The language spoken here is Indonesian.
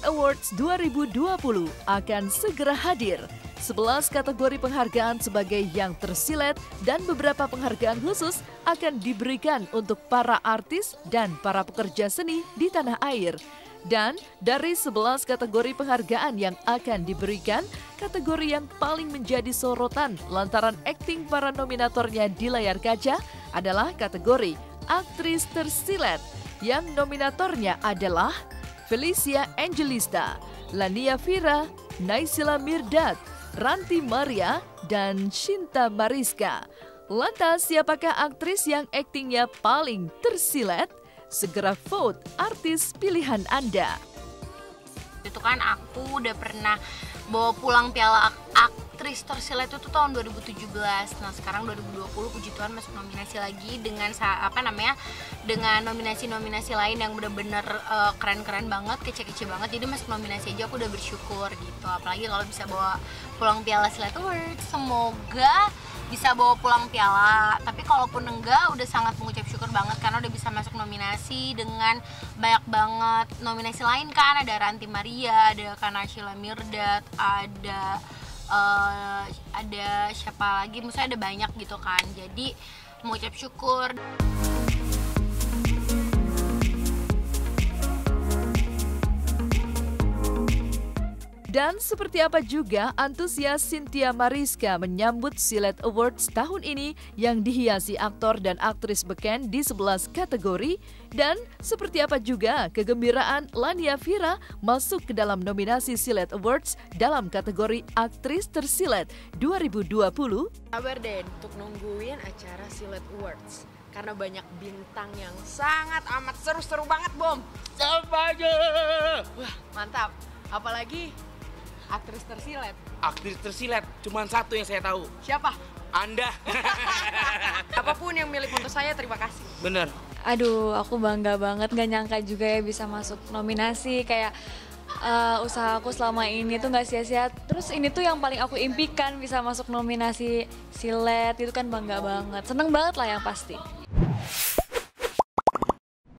Silet Awards 2020 akan segera hadir. 11 kategori penghargaan sebagai yang tersilet dan beberapa penghargaan khusus akan diberikan untuk para artis dan para pekerja seni di tanah air. Dan dari 11 kategori penghargaan yang akan diberikan, kategori yang paling menjadi sorotan lantaran akting para nominatornya di layar kaca adalah kategori aktris tersilet, yang nominatornya adalah Felicia Angelista, Lania Vira, Naysila Mirdad, Ranti Maria, dan Shinta Mariska. Lantas, siapakah aktris yang aktingnya paling tersilet? Segera vote artis pilihan Anda. Itu kan aku udah pernah bawa pulang piala aktris tersilet itu tahun 2017. Nah sekarang 2020 puji Tuhan masuk nominasi lagi dengan dengan nominasi-nominasi lain yang bener-bener keren-keren banget, kece-kece banget. Jadi masuk nominasi aja aku udah bersyukur gitu. Apalagi kalau bisa bawa pulang piala Silet Awards, semoga bisa bawa pulang piala. Tapi kalaupun enggak, udah sangat mengucap syukur banget karena udah bisa masuk nominasi dengan banyak banget nominasi lain kan. Ada Ranti Maria, ada Naysila Mirdad, ada siapa lagi, maksudnya ada banyak gitu kan. Jadi mengucap syukur. Dan seperti apa juga antusias Cynthia Mariska menyambut Silet Awards tahun ini yang dihiasi aktor dan aktris beken di 11 kategori, dan seperti apa juga kegembiraan Lania Vira masuk ke dalam nominasi Silet Awards dalam kategori aktris tersilet 2020. Sabar deh untuk nungguin acara Silet Awards karena banyak bintang yang sangat amat seru-seru banget, Bom. Siapa aja? Wah, mantap. Apalagi aktris tersilet. Aktris tersilet, cuma satu yang saya tahu. Siapa? Anda. Apapun yang milik untuk saya, terima kasih. Bener. Aduh, aku bangga banget, gak nyangka juga ya bisa masuk nominasi. Kayak usaha aku selama ini tuh gak sia-sia. Terus ini tuh yang paling aku impikan, bisa masuk nominasi Silet, itu kan bangga banget. Seneng banget lah yang pasti.